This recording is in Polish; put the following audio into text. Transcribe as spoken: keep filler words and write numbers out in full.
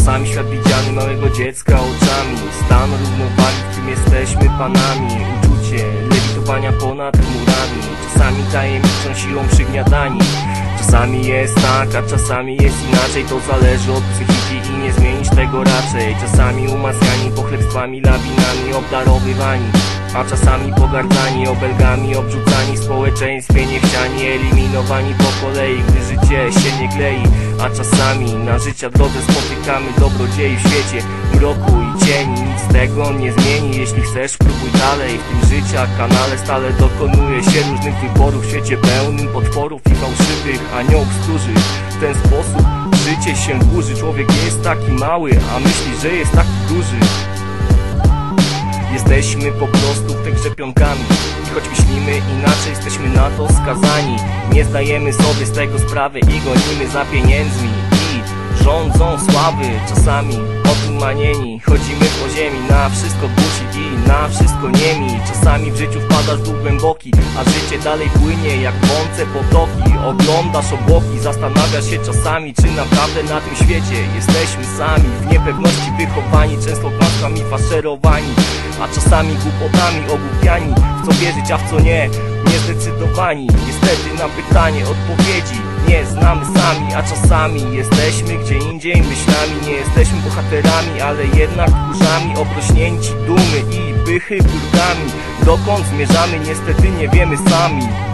Czasami świat widziany małego dziecka oczami, stan równowagi, w którym jesteśmy panami. Uczucie lewitowania ponad chmurami, czasami tajemniczą siłą przygniatani. Czasami jest tak, a czasami jest inaczej. To zależy od psychiki i nie zmienisz tego raczej. Czasami umacniani pochlebstwami, lawinami obdarowywani, a czasami pogardzani, obelgami obrzucani, w społeczeństwie niechciani, eliminowani po kolei, gdy życie się nie klei. A czasami na życia drodze spotykamy dobrodziei w świecie mroku i cieni. Nic z tego nie zmieni, jeśli chcesz, próbuj dalej. W tym życia kanale stale dokonuje się różnych wyborów, w świecie pełnym potworów i fałszywych aniołów stróży. W ten sposób życie się dłuży, człowiek nie jest taki mały, a myśli, że jest taki duży. Jesteśmy po prostu w tej grze pionkami i choć myślimy inaczej, jesteśmy na to skazani. Nie zdajemy sobie z tego sprawy i gonimy za pieniędzmi i rządzą sławy. Czasami otumanieni chodzimy po ziemi, na wszystko buci i na wszystko niemi. Czasami w życiu wpadasz w dół głęboki, a życie dalej płynie jak wące potoki. Oglądasz obłoki, zastanawiasz się czasami, czy naprawdę na tym świecie jesteśmy sami. W niepewności wychowani, często kłamstwami faszerowani, a czasami głupotami ogłupiani. W co wierzyć, a w co nie, niezdecydowani. Niestety na pytanie odpowiedzi nie znamy sami, a czasami jesteśmy gdzie indziej myślami. Nie jesteśmy bohaterami, ale jednak tchórzami, obrośnięci dumy i pychy brudami. Dokąd zmierzamy, niestety nie wiemy sami.